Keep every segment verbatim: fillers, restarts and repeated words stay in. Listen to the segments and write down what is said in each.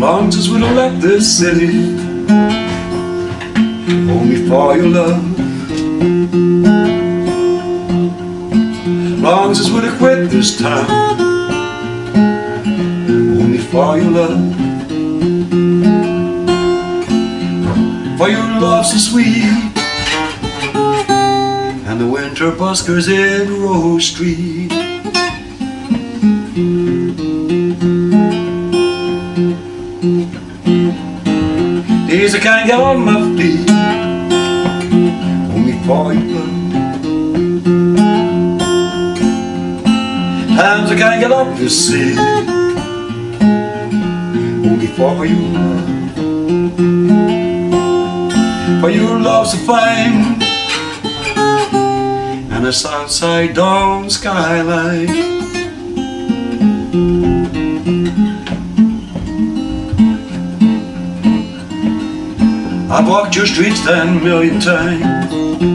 Long as would have left this city only for your love. Long as would have quit this town only for your love. For your love so sweet, and the winter buskers in Rose Street. Days I can't get on my feet only for your love. Times I can't get up this city only for your love. For your love so fine, and a southside dawn skyline. I've walked your streets ten million times,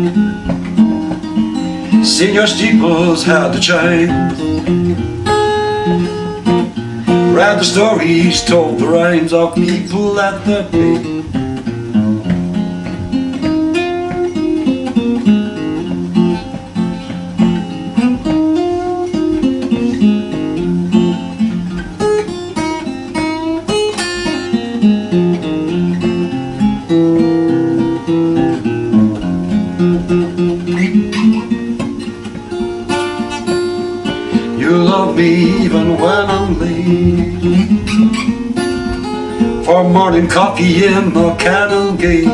seen your steeples had the chimes, read the stories, told the rhymes of people that the day. You love me even when I'm late for morning coffee in the cannon gate.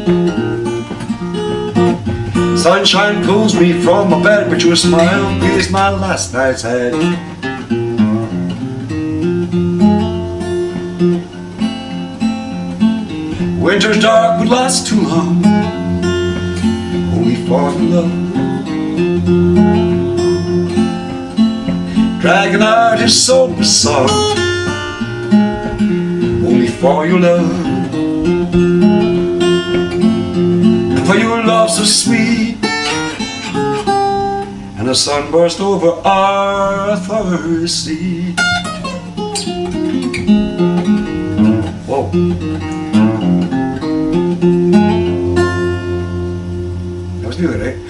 Sunshine pulls me from my bed, but your smile is my last night's head. Winter's dark would last too long only for the love. Dragging out his sober song only for your love. And for your love so sweet, and a sunburst over Arthur's Seat. Whoa. That was good, eh?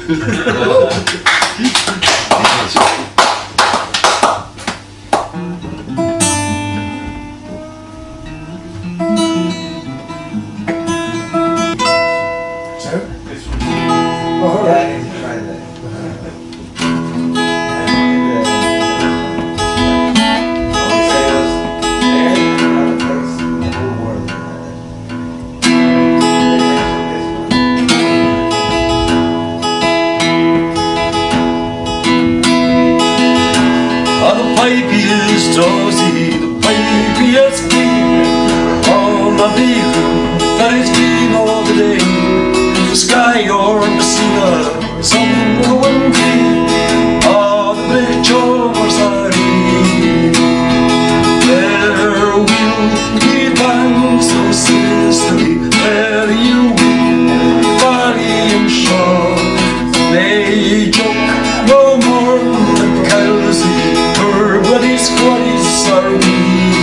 The pipiest dozy, the pipiest clean on the beaver that is clean all the day. The sky or the sea, some going green, all the big chores are in. There will be banks of Sicily, where you will valley and shore. They joke no more than Kelsey, bloody squaddies are we.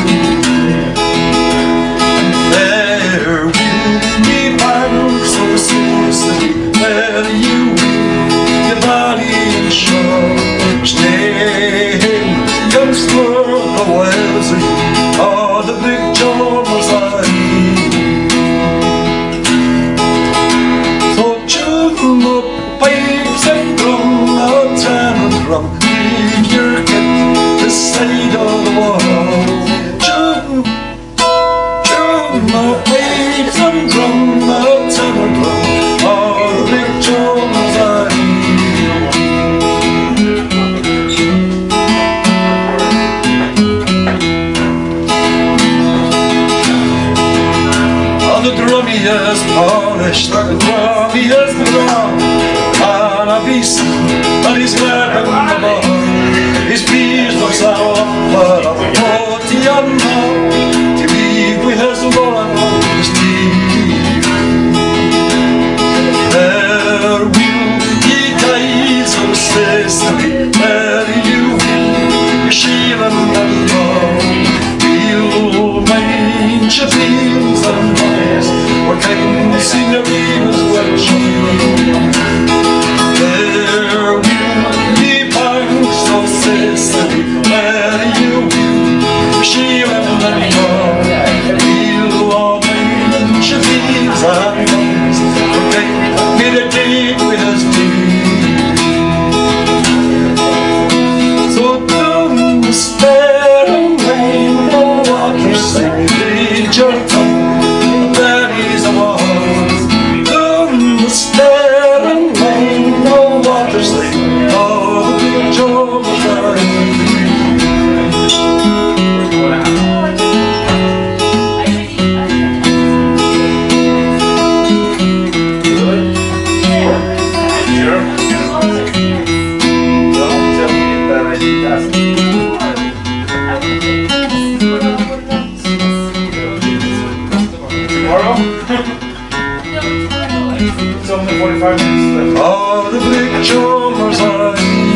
There will be banks of Sicily, where you will be valley and shore. Stay comes for the Wellesley, all the big jobbers are here. So tune up pipes and drum, out and drum, leave your kit the side of the wall. Tune, tune the pipes and drum, out and drum, all the big jobbers are here. All the drummy is polished, the drummy is drum, and a beast that is glad in the bar. His peers looks out, but I'm forty and more to leave with his Lord on his teeth. There will be guys of Sicily, where you will be shieling and all. We'll mind bunch of beans and boys were cutting the scenery was what she there will be banks of Sicily where you will she went and gone we'll all bunch of beans and boys were cutting me the date with us dear so don't despair and rain no water sing your tongue there is a wall don't despair and rain no water sing oh Joe It's only forty-five minutes left. oh the big drummers are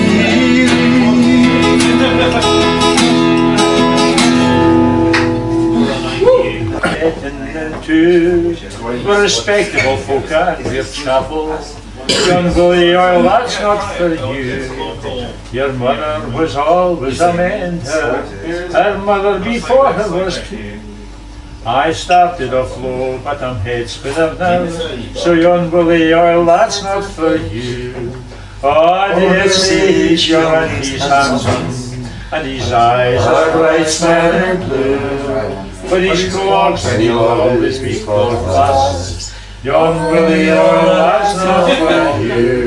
Two we're respectable folk and we're chapel. Young Billy Oil, that's not for you. Your mother was always a mender. Her mother before her was two. I started off low, but I'm head spinner now. So young Billy Oil, that's not for you. Oh, dear sage, young and he's handsome, and his eyes are bright smiling blue. But his clogs and he'll always be called fast. Young Willie Oil, that's not for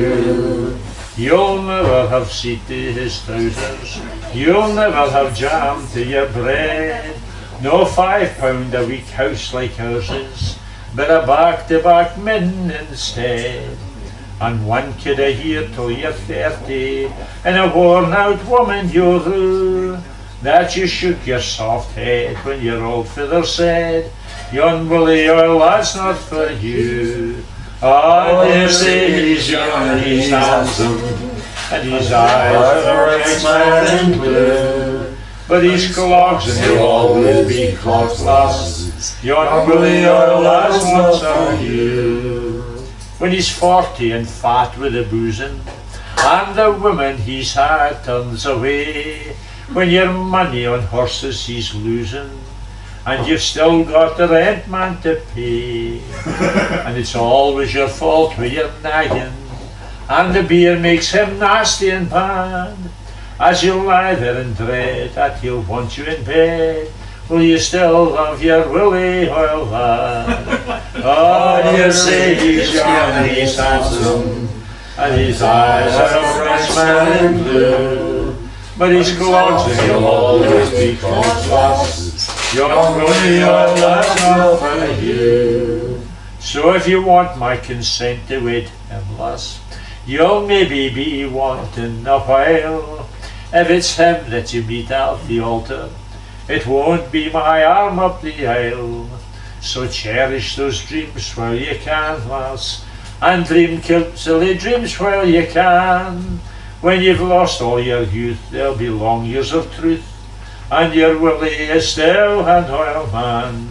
you. You'll never have seat to his trousers. You'll never have jam to your bread. No five pound a week house like ours is, but a back-to-back min instead. And one kid a year till you're thirty, and a worn-out woman you'll rue. That you shook your soft head when your old father said, Young Willie Oil, that's not for you. Oh, dear say he's young and he's handsome, and his eyes are bright smiling blue. But he's clogs and he'll always be clogs lass. Young Willie Oil, that's not for you. When he's forty and fat with the boozing, and the woman he's had turns away, when your money on horses he's losing, and you've still got the rent man to pay, and it's always your fault with your nagging, and the beer makes him nasty and bad, as you'll lie there in dread that he'll want you in bed. Will you still love your Willie Oil lad? Oh, you say he's young and he's handsome, and his eyes are bright smiling blue, but his clogs and he'll always be clogs lass. Young Willie Oil, that's not for you. So if you want my consent to wed him, lass, you'll maybe be wanting a while. If it's him that you meet at the altar, it won't be my arm up the aisle. So cherish those dreams while you can, lass, and dream silly dreams while you can. When you've lost all your youth, there'll be long years of truth, and your Willie is still an oil man.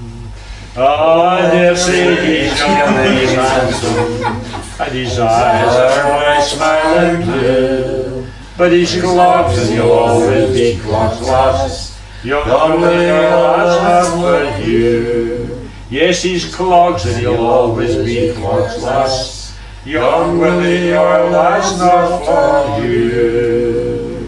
Oh, dear say he's young and he's handsome, and his eyes are bright smiling blue, but he's clogs and he'll always be clogs lass. Young Willie Oil, that's not for you. Yes, he's clogs and he'll always be clogs lass. Young Willie Oil, that's not for you.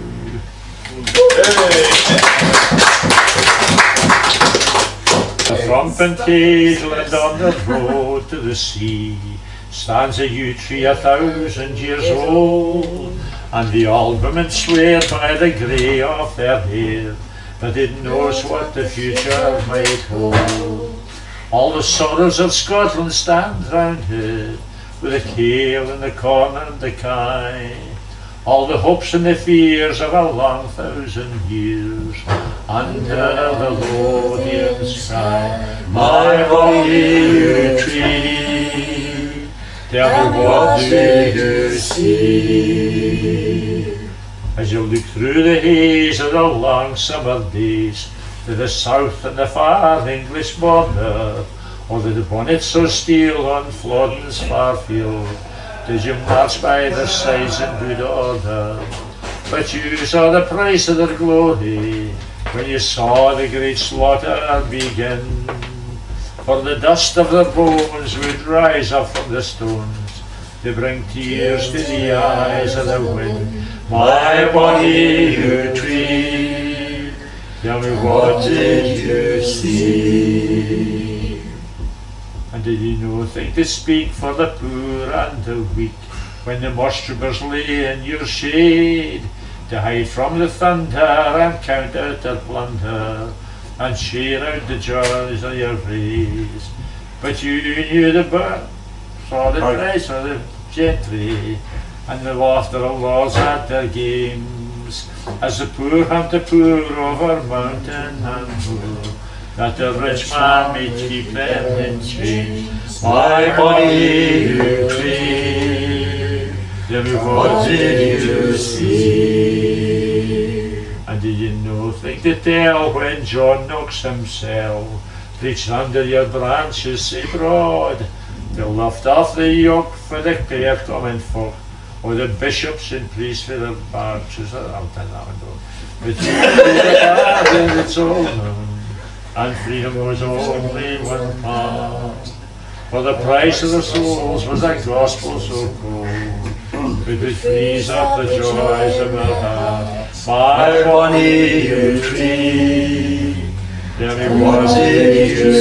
From Pencageland on the road to the sea stands a yew tree a thousand years old, and the old women swear by the grey of their hair that it knows what the future might hold. All the sorrows of Scotland stand round her, with the kale and the corn and the kye, all the hopes and the fears of a long thousand years under the Lothian sky. My holy yew tree, tell me what do you see? As you look through the haze of the long summer days, to the south and the far English border, or the bonnets so steel on Flodden's far field, did you march by their sides in good order. But you saw the price of their glory when you saw the great slaughter begin. For the dust of their bones would rise up from the stones to bring tears to the eyes of the wind. My bonny you tree, tell me what did you see? And did you no think to speak for the poor and the weak, when the mustroopers lay in your shade, to hide from the thunder and count out their plunder, and share out the joys of your race? But you knew the bird, saw the price of the gentry, and the laughter of lords at their games, as the poor hunt the poor over mountain and moor, that the rich man may keep them in chains. My bonny you tree, tell me what did you see? And did you no think to tell when John Knox himself preached under your branches so broad, to lift off the yoke for the fair common folk, or the bishops and priests for their barges around the land? But you and it's all known, and freedom was only one part. For the price of the souls was a gospel so cold, it would freeze up the joys of our heart. My bonny you tree, tell me what did you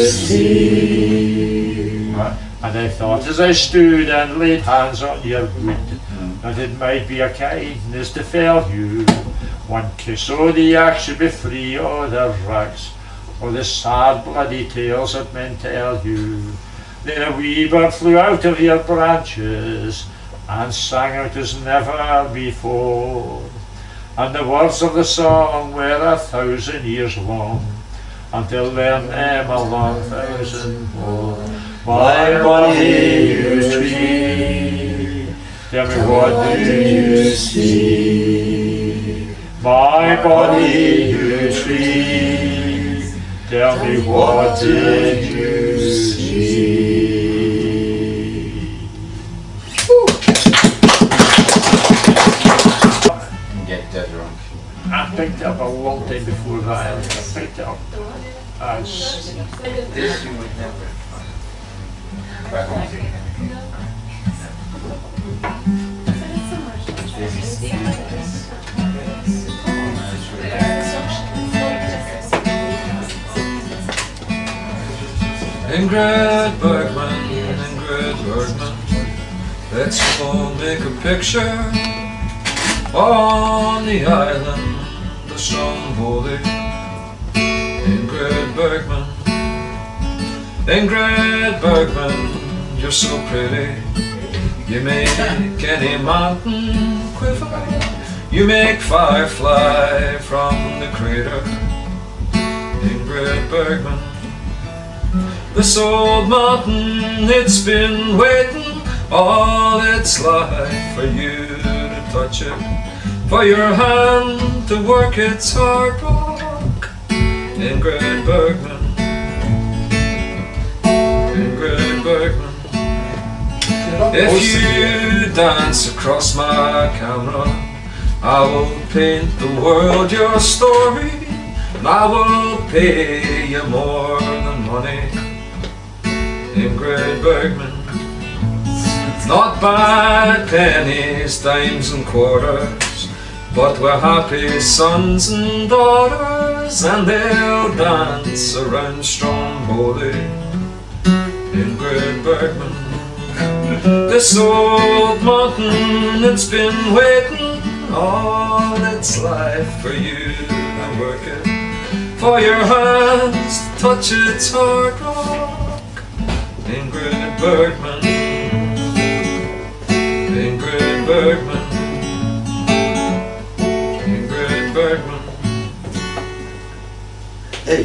see? And I thought as I stood and laid hands on your wood, that it might be a kindness to fail you. One kiss o'er the axe should be free o' the rags, or the sad bloody tales that men tell you. Then a wee bird flew out of your branches, and sang out as never before. And the words of the song were a thousand years long, until learn them a long thousand more. My bonny you tree, tell me what do you see? My bonny you tree, tell me what did you see? Get dead drunk. I picked up a long time before that. I picked up as This you would never find. Ingrid Bergman, Ingrid Bergman, let's all make a picture on the island of Stromboli. Ingrid Bergman, Ingrid Bergman, you're so pretty. You make any mountain quiver. You make firefly from the crater. Ingrid Bergman, this old mountain, it's been waiting all its life for you to touch it, for your hand to work its hard rock. Ingrid Bergman, Ingrid Bergman, if you dance across my camera, I will paint the world your story, and I will pay you more than money. Ingrid Bergman, not by pennies, dimes and quarters, but we're happy sons and daughters, and they'll dance around Stromboli. Ingrid Bergman, this old mountain, it's been waiting all its life for you to work it, for your hands to touch its hard rock. Ingrid Bergman, Ingrid Bergman, Ingrid Bergman. Hey.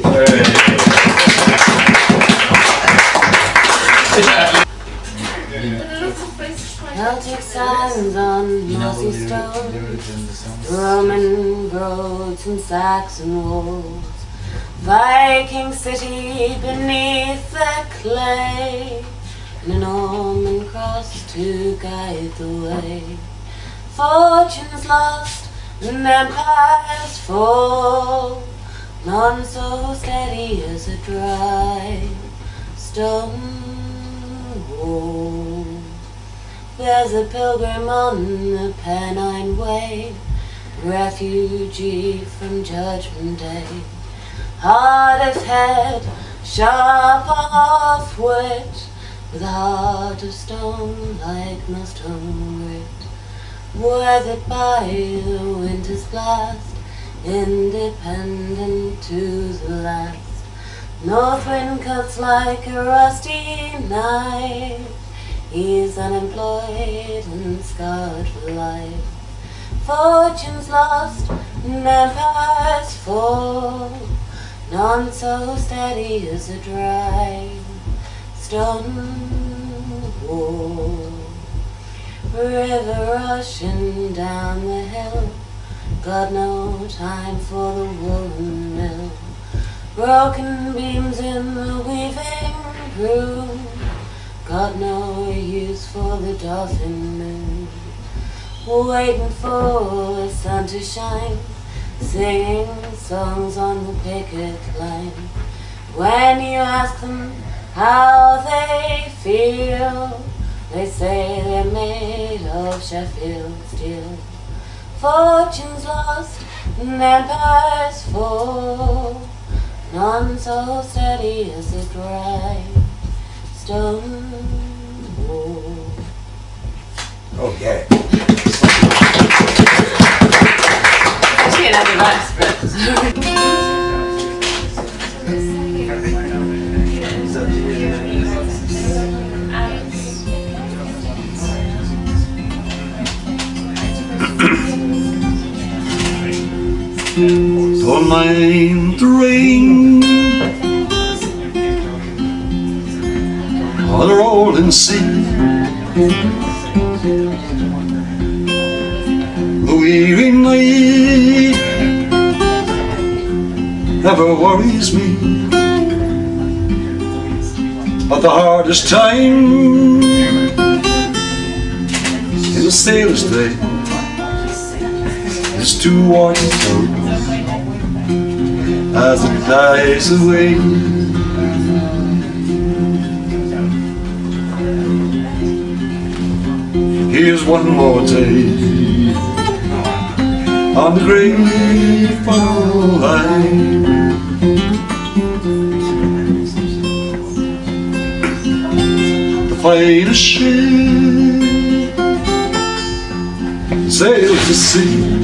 Celtic signs on mossy stones, Roman roads and Saxon walls, Viking city beneath the clay, and a Norman cross to guide the way. Fortunes lost and empires fall, none so steady as a dry stone wall. There's a pilgrim on the Pennine Way, refugee from Judgment Day. Hard of head, sharp of wit, with a heart of stone like no stone grit. Weathered by the winter's blast, independent to the last. North wind cuts like a rusty knife. He's unemployed and scarred for life. Fortunes lost and empires fall, none so steady as a dry stone wall. River rushing down the hill, got no time for the woolen mill. Broken beams in the weaving broom, got no use for the dolphin moon. Waiting for the sun to shine, singing songs on the picket line. When you ask them how they feel, they say they're made of Sheffield steel. Fortunes lost and empires fall, none so steady as a dry stone wall. Okay. Actually, another verse, but Don't mind the rain or the rolling sea, the weary night never worries me, but the hardest time in a sailor's day is to watch it go as it dies away. Here's one more day on the great funnel line. The fighter ship sails to sea,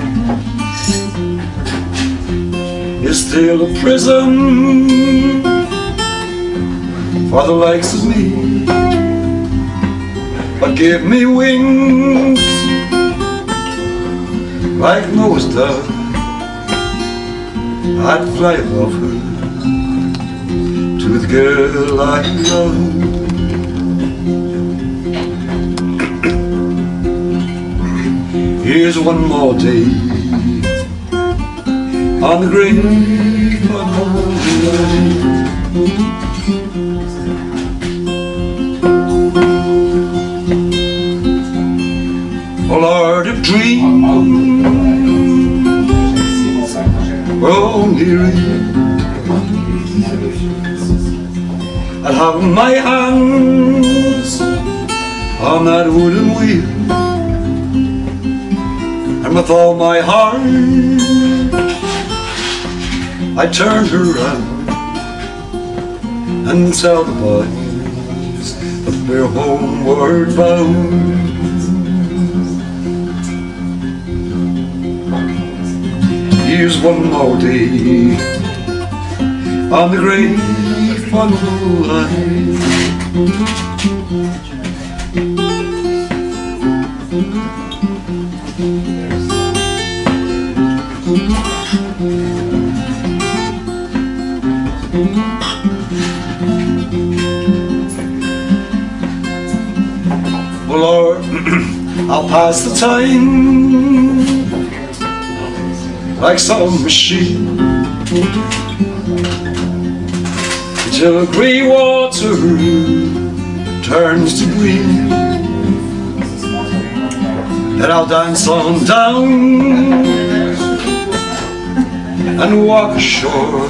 is still a prison for the likes of me. But give me wings like Noah's dove, I'd fly above her to the girl I love. Here's one more day on the great funnel line. Oh Lord, if dreams were only real, I'd have my hands on that wooden wheel, and with all my heart I turned around and tell the boys that we're homeward bound. Here's one more day on the great funnel line. Well, Lord, I'll pass the time like some machine till grey water turns to green. Then I'll dance on down and walk ashore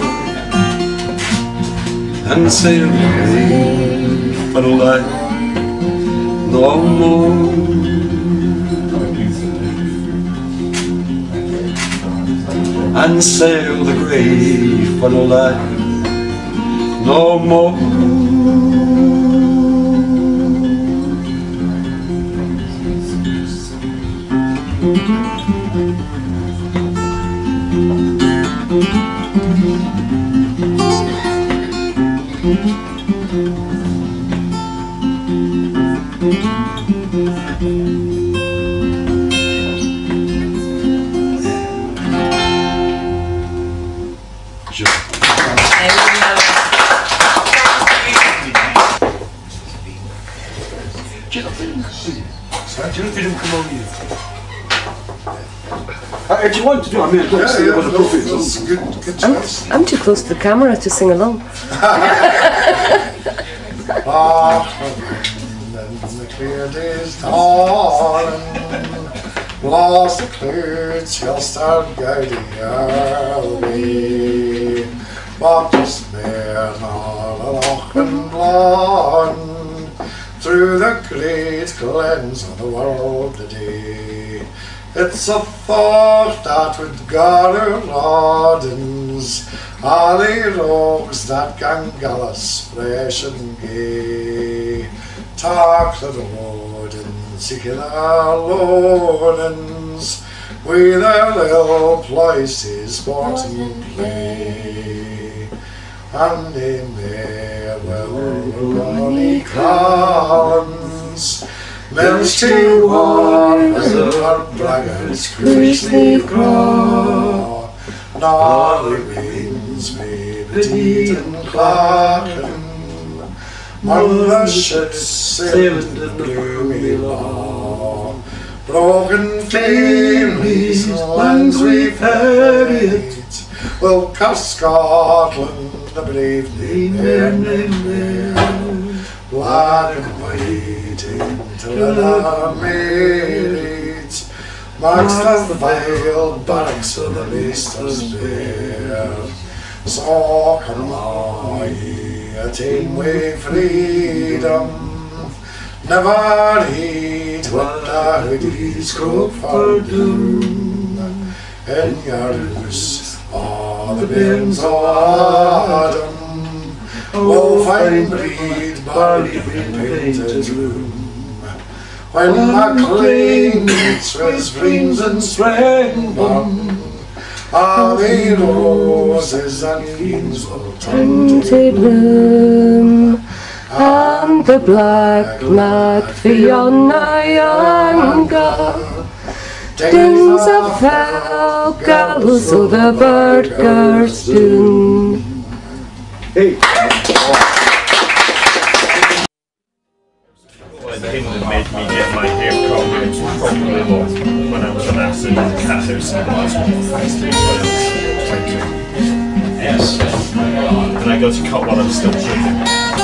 and sail away for the life no more. And sail the grave for the life no more. Uh, do you want to do? I mean, I don't see it was appropriate. That's a good, good choice. I'm, I'm too close to the camera to sing along. The clear day's dawning, lost the clouds shall start guiding our way. But despair not a loch and blonde through the great glens of the world today. It's a thought that would gather laudens all the rogues that can gallus fresh and gay. Talk to the wardens, seeking our loanings, with their little places sport and play. And they may well only Collins Misty waters are braggarts creasly craw, nor the winds may beat and clacken, on the ships sailed in the gloomy law. Broken families, lands we've harried, will cost Scotland the brave name there. Black and white till the hour made it, marks the veiled barracks of the master's bear. So come I, attain with freedom, never heed what the hoodies croak for doom. In your house, all the bairns of Adam will find breed barley in painted room. When MacLean meets with dreams and springborn, all the roses and greens will turn to bloom, and the black gnat Fiona younger dings a fell gallows o' the burghers doon. Hey. The thing that made me get my hair cut properly long when I was an acid in the cat house in Glasgow. Yes. And I got to cut while I was still living.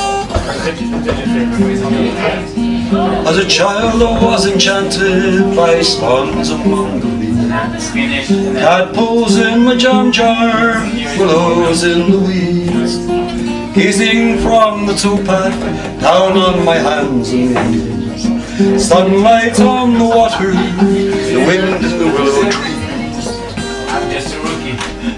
As a child I was enchanted by swans among the leaves, tadpoles in my jam jar, willows in the weeds, gazing from the towpath down on my hands and knees, sunlight on the water, the wind in the willow trees. I'm just a rookie.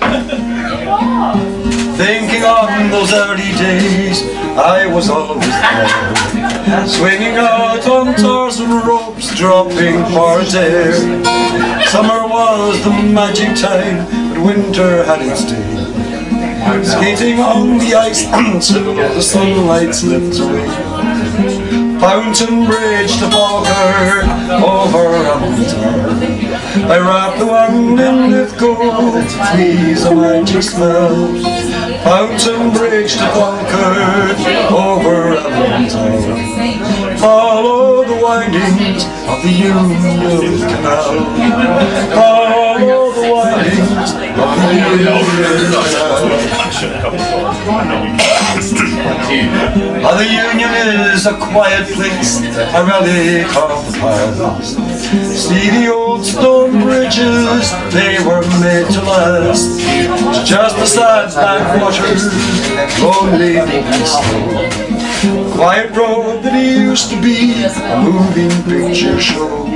Thinking on those early days, I was always there, swinging out on Thomson ropes, dropping for a dare. Summer was the magic time, but winter had its day, skating on the ice until the sunlight slipped away. Fountain Bridge to Falkirk, over Edinburgh, I wrapped the wand in with gold to please a magic spell. Fountain Bridge to Falkirk, over Edinburgh, follow the windings of the Union Canal. Follow the windings of the Union Canal. Oh, the Union is a quiet place, a relic of the past. See the old stone bridges, they were made to last. Just beside backwaters, lonely and slow. Quiet road that it used to be, a moving picture show.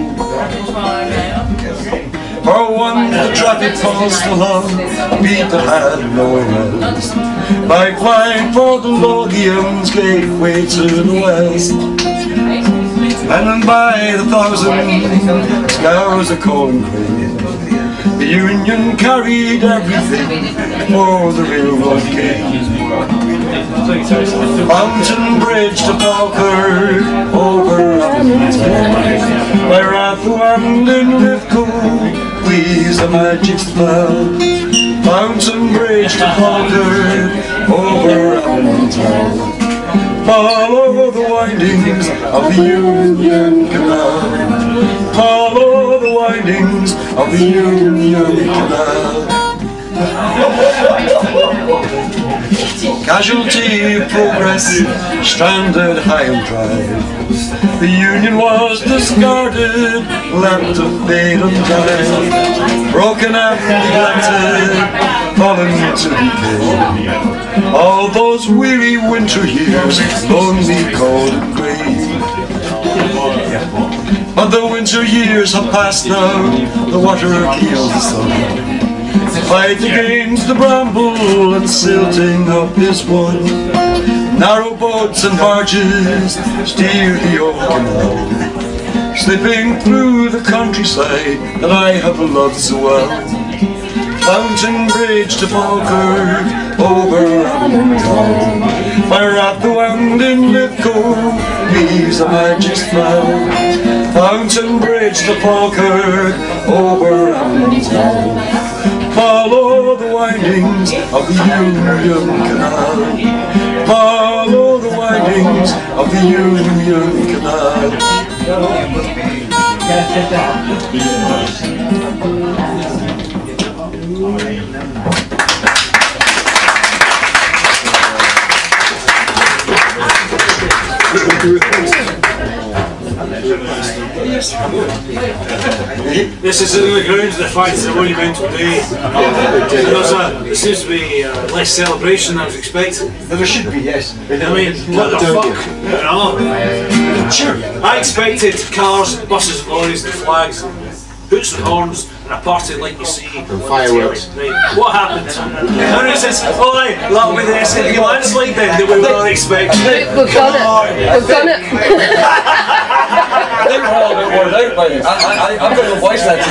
For one, the traffic pulsed along, a beat that had no rest. Like flying for the Lothian's gateway to the west. And by the thousand scours of coal and grain, the Union carried everything for the railroad came. Mountain bridge to Falkirk, over Abington, by Rathwan in Lithgow, we's a magic spell. Mountain bridge to Falkirk, over Abington, follow the windings of the Union Canal. Follow the windings of the Union Canal. Casualty of progress, stranded high and dry. The Union was discarded, left to fade and die. Broken and neglected, fallen to decay. All those weary winter years, lonely, cold and grey. But the winter years have passed now, the water heals the sun. Fight against the bramble and silting up is won. Narrow boats and barges steer the old canal, slipping through the countryside that I have loved so well. Mountain bridge to Falkirk, over Abington, by Rathwan in Lithgow, we's a magic spell. Mountain bridge to Falkirk, over Abington, follow the windings of the Union Canal. Follow the windings of the Union Canal. This is in the grounds of the fact it's a monumental day. There's a, there seems to be uh, less celebration than I was expecting. There should be, yes. I mean, what the fuck? You know? Sure. I expected cars, buses, lorries, and flags, and hoots and horns, and a party like you see. And fireworks. Right. What happened? Everyone says, oh, aye, that'll be the S N P landslide then that we were not expecting. We've done it. We've done it. They were all a bit worn out by this. I, I, I'm going to voice that to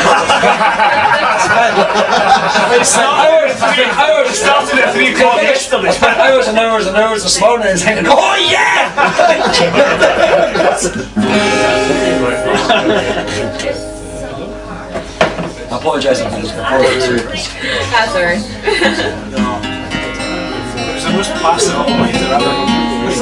It started, started at three o'clock yesterday. I spent hours and hours and hours this morning and thinking, oh yeah! I apologise for this before this. That's alright. It was the most passive all-nighter ever.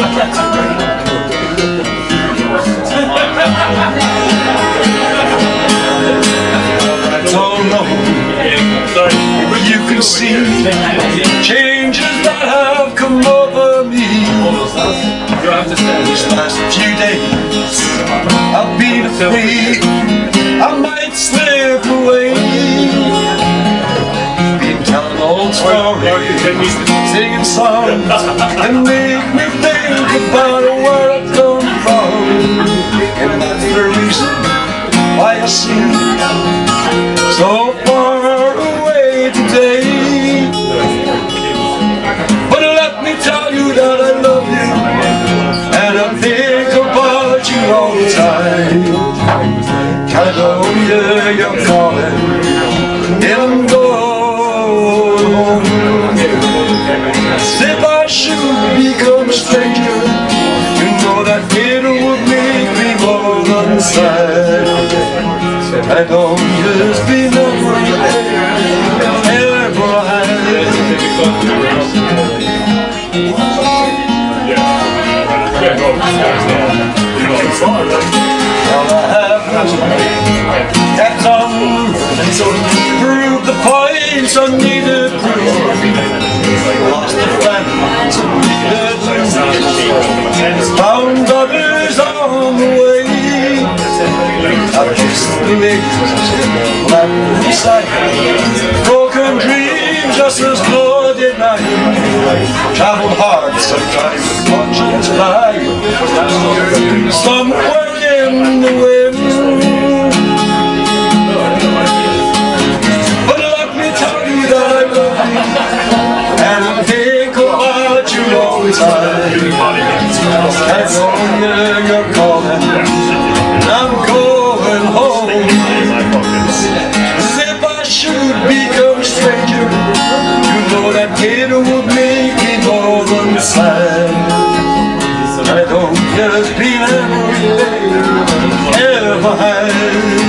Don't know, but you can see changes that have come over me. These last few days I've been afraid I might slip away. Been telling old stories, singing songs that make me think about where I've come from. And that's the reason why I seem so far away today. But let me tell you that I love you, and I think about you all the time. Caledonia, you're calling, and I'm going home. If I should become a stranger, you know that it would make me more than sad. I don't just be never ever All I have kept on prove the points I needed to prove. Lost a friend to me. Found others on the way. I kissed the ladies left beside. Broken dreams just as Lord did night. Travelled hard sometimes with conscience blind. Somewhere in the wind. But let me tell you that I love you, and I think about you all the time. I know you're calling, and I'm going home. As if I should become a stranger, you know that it would make me more than sad. I don't just be every day ever had.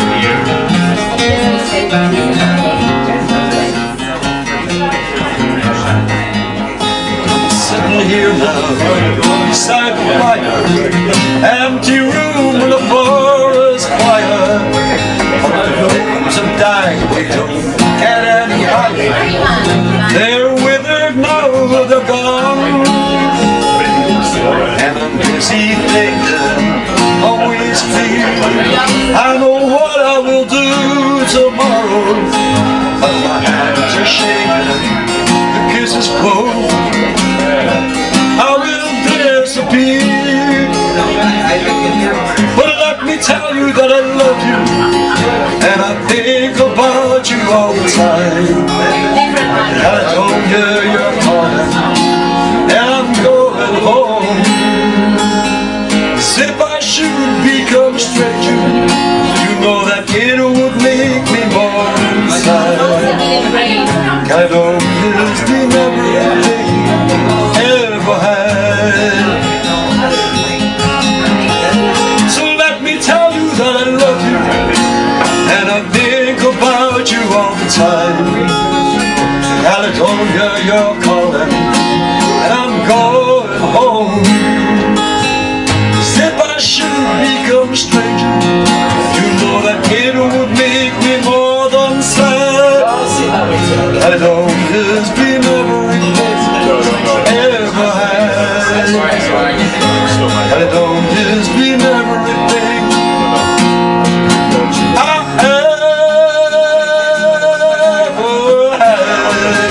Sitting here now, beside the fire, empty room with a forest fire. Flames have died, they don't get any higher. They're withered now, they're gone. And I'm busy thinking, always fear. I know what I will do tomorrow, but my hands are shaking, the kisses cold. I will disappear. But let me tell you that I love you, and I think about you all the time. And I told you you're calling, and I'm going home. As if I should become a stranger, you know that it would make me more inside. I don't just remember everything ever had. So let me tell you that I love you, and I think about you all the time. Caledonia, you're calling, and I'm going home. As if I should become a stranger, you know that it would make me more than sad. I don't just be everything ever had. I don't just be everything I ever had.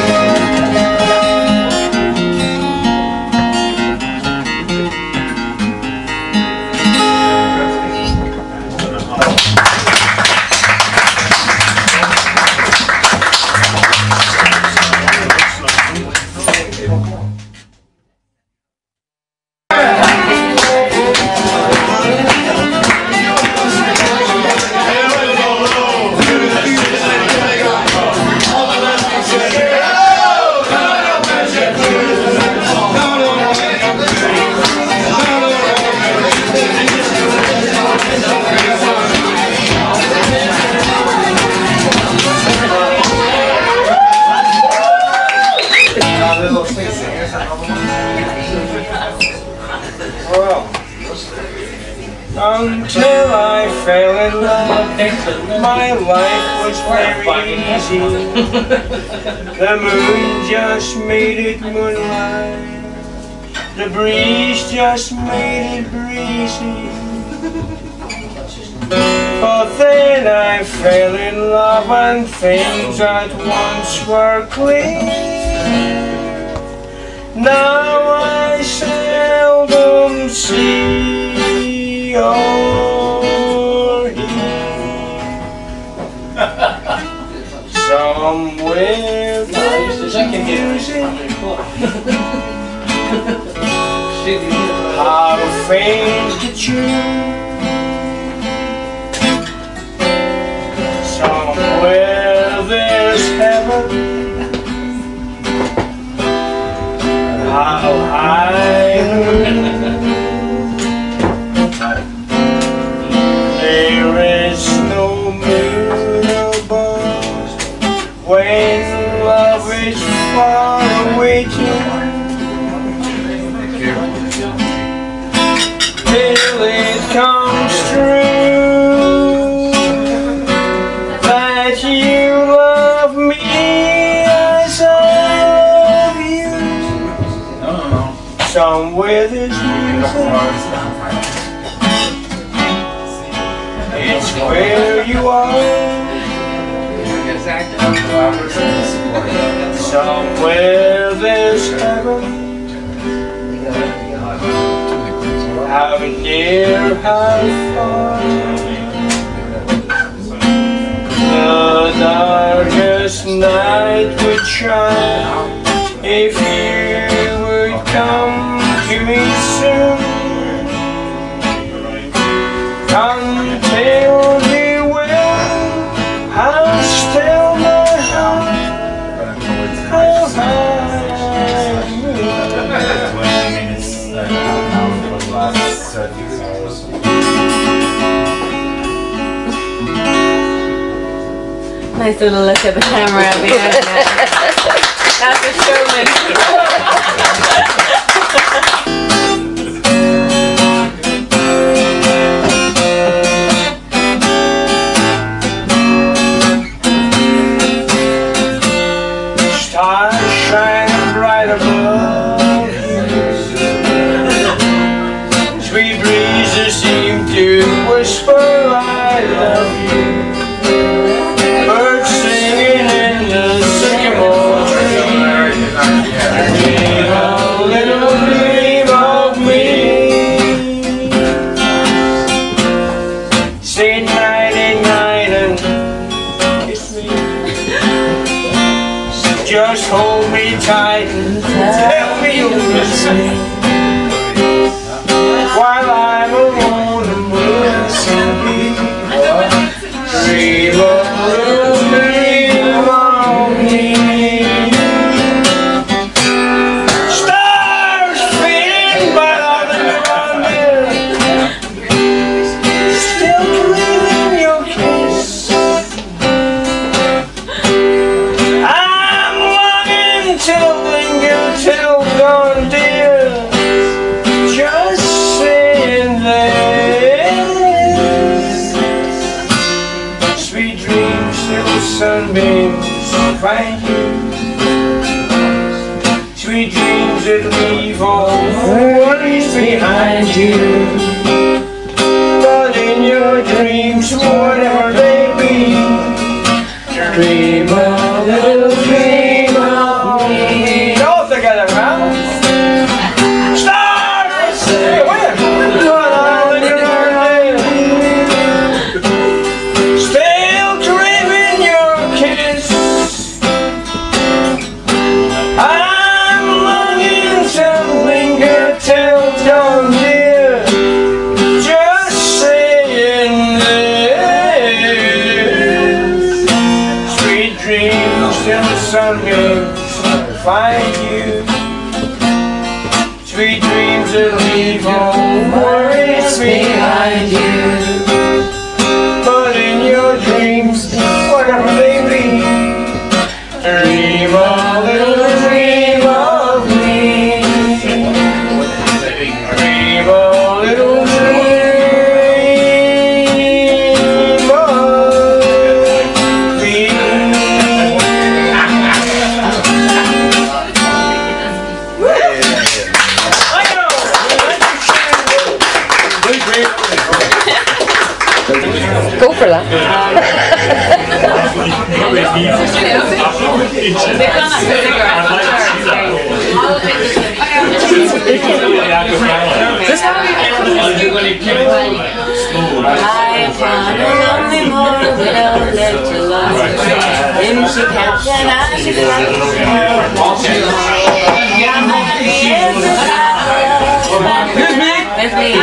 Until I fell in love, my life was very easy. The moon just made it moonlight, the breeze just made it breezy. But then I fell in love and things that once were clear, now I seldom see or hear. Somewhere there's music, how faint the tune. Somewhere there's heaven, how high the moon. There is no moon above when love is far away too. Till it comes true that you love me as I love you. somewhere there's music. It's where you are. Somewhere there's heaven. How near, how far. The darkest night would shine if you would come to me soon. Until you will, I'll still my heart. How high nice little look at the camera behind that. That's a showman. Stars shining bright above. Sweet breezes seem to whisper I love you. Birds singing in the sycamore tree. Dream a little dream of me. Say nighty night and kiss me. Just hold me tight and tell me you'll miss me while I'm alone and will dream a little dream of me. Stars fading by all the wonder, still breathing your kiss. I'm longing to linger till dawn, dear, just saying this. Sweet dreams, little sunbeams, find you. Sweet dreams that leave all worries behind you. But in your dreams, whatever they be, dream a little dream of me. All together now. Stars, say when, but all in your name. Still craving your kiss. I'm longing to linger till dawn, dear, just saying this. Sweet dreams till the sunbeams find you. Sweet dreams that leave all worries behind you. But in your dreams, whatever they be, dream a little dream of me. Dream a little dream of me. Go for that. I found a lonely more widow lived to love. In she kept and I she kept. With me,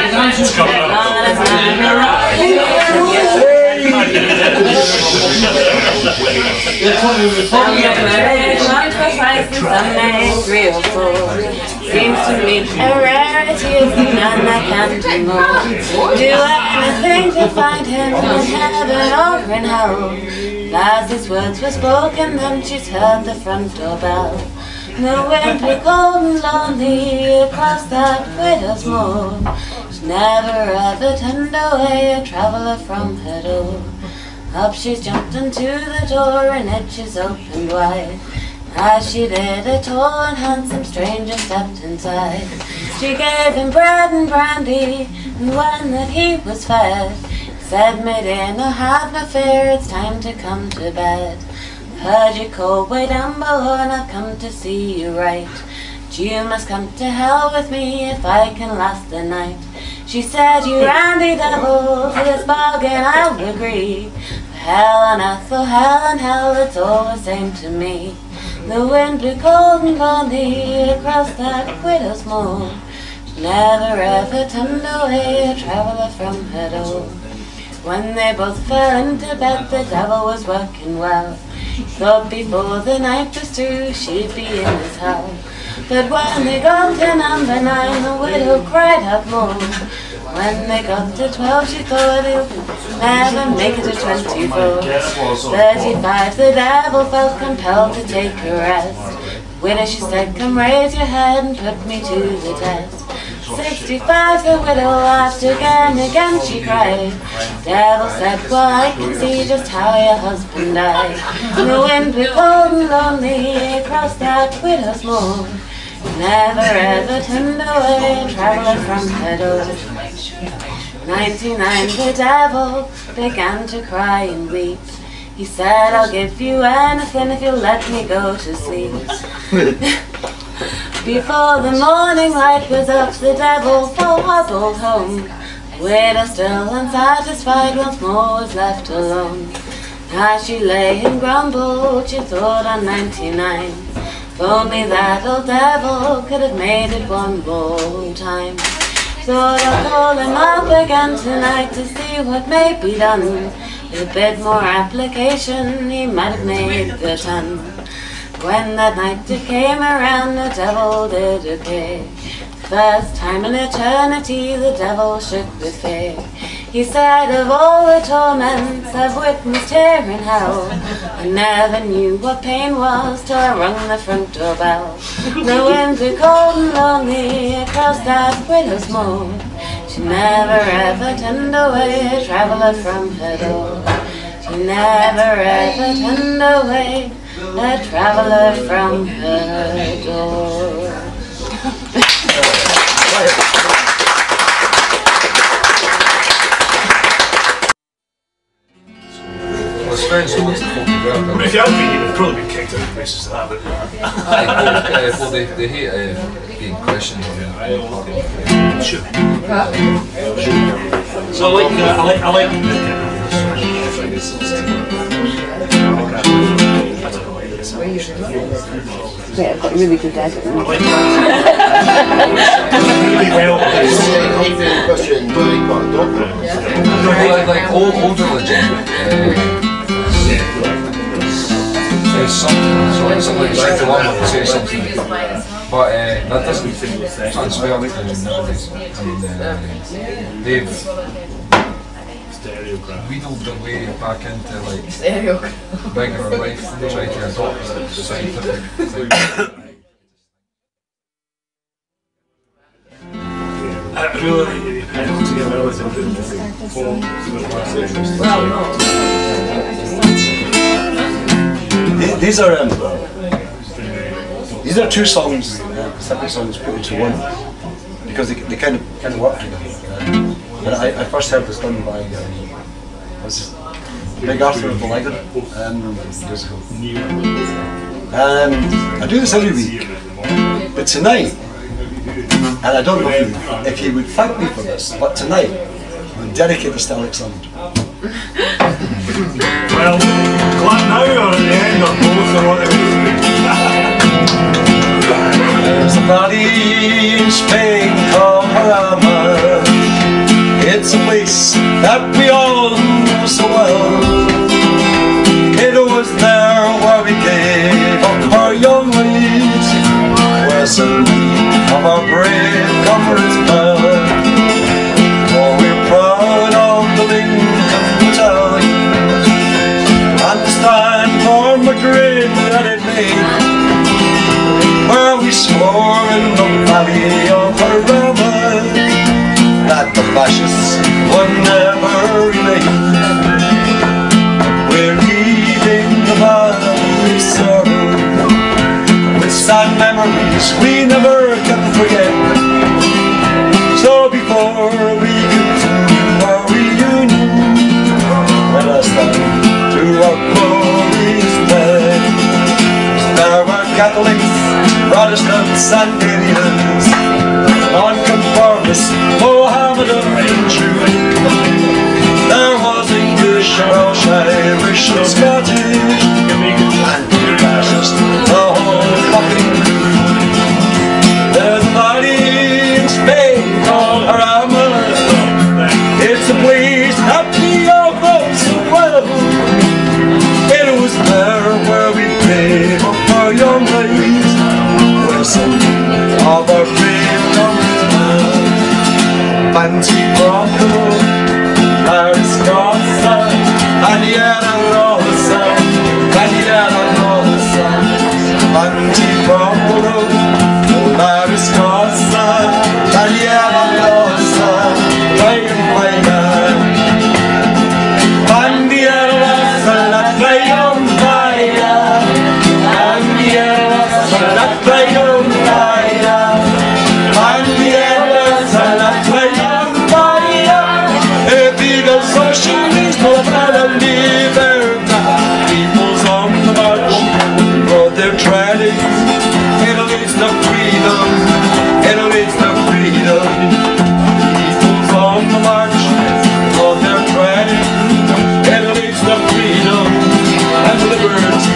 seems to me a rarity is the man that can do more. Do anything to find him in heaven or in hell. As these words were spoken, then she's heard the front door bell. The wind blew cold and lonely across that widow's moor. She never ever turned away a traveller from her door. Up she's jumped into the door and it she's opened wide. As she did, a tall and handsome stranger stepped inside. She gave him bread and brandy, and when that he was fed, said, "My dear, no have no fear, it's time to come to bed. Heard you cold way down below, and I've come to see you right. But you must come to hell with me if I can last the night." She said, "You randy devil, for this bargain I'll agree. For hell on earth, oh hell on hell, it's all the same to me." The wind blew cold and balmy across that widow's moor. She never ever turned away a traveller from her door. When they both fell into bed, the devil was working well. He thought before the night was through, she'd be in his hell. But when they got to number nine, the widow cried out more. When they got to twelve, she thought he'll never make it to twenty-four. Thirty-five, the devil felt compelled to take a rest. Widow, she said, "Come raise your head and put me to the test." Sixty-five, the widow laughed again, again she cried. Devil said, "Well, I can see just how your husband died." The wind blew cold and lonely across that widow's moor. Never ever turned away a traveller from her door. Ninety-nine, the devil began to cry and weep. He said, "I'll give you anything if you'll let me go to sleep." Before the morning light was up, the devil hobbled home. Widow, still unsatisfied, once more was left alone. As she lay and grumbled, she thought on ninety-nine. If only that old devil could have made it one more time. Thought I'll call him up again tonight to see what may be done. With a bit more application, he might have made the ton. When that night it came around, the devil did appear. First time in eternity, the devil shook with fear. He said, "Of all the torments I've witnessed here in hell, I never knew what pain was till I rung the front door bell." The wind blew cold and lonely across that widow's moor. She never ever turned away a traveller from her door. She never ever turned away a traveller from her door. Well, it's very so much the fucking work. I mean, if you had been, you'd probably been kicked out of places to that, but... Aye, well, uh, well they, they hate uh, being questioned on Sure. So I like, uh, I like, I like the kind of... Wait, I've got a really good dad. Really well. like, like old, older legend. Says something, so like somebody like the one would say something, but uh, that doesn't transfer nowadays. And uh, they've wheedled their way back into like regular life and try to adopt scientific things. I really put together with it. These are um, these are two songs, uh, separate songs put into one, because they, they kind of kind of work together. Uh, and I, I first heard this done by um, what's his, Big Arthur of the Liger um, years ago. Um, I do this every week, but tonight, and I don't know if he, if he would thank me for this, but tonight I'm going to dedicate this to Alexander. Well, glad now or at the end or both or whatever. There's a body in Spain called Jarama. It's a place that we all know so well. It was there where we gave up our young lives, was in need of our brave comrades' blood. Oh, we're proud of the Lincoln Battalion and stand for Madrid that it made, where we swore in the valley of Jarama that the fascists would never remain. We're leaving the valley served Protestants and Indians, nonconformists, Mohammedan and Jew. There was English, Welsh, Irish and Scottish, and fascist, the whole fucking crew. There's a body in Spain called Harama. It's a place happy of Thomson well. It was there where we gave up our young lives, where some of our brave young men fancy Bronco, Larry Scossa, and yet I lost and yet I lost fancy Bronco, Larry Scossa, and yet I lost playing my man. And yet I lost and play on fire, and yet I lost and play on fire, and yet I lost and play on fire. If eagles socialist no better neither, people's on the march, but they're treading. Italy's the freedom, Italy's the freedom. People's on the march, but they're treading. Italy's the freedom and liberty.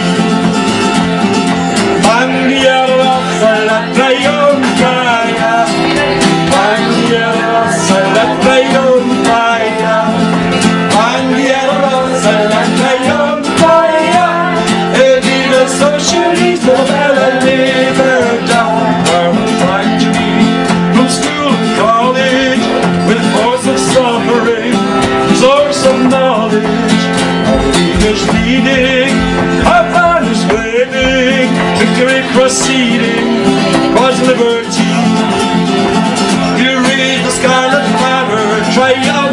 And the arrows that play on fire, and the arrows that play on fire, and the arrows that play on fire. If the socialist will never live down where we find to be, from school and college, with force of suffering, source of knowledge, our leaders leading, our banners waving, victory proceeding, cause liberty. You read the scarlet banner, triumph.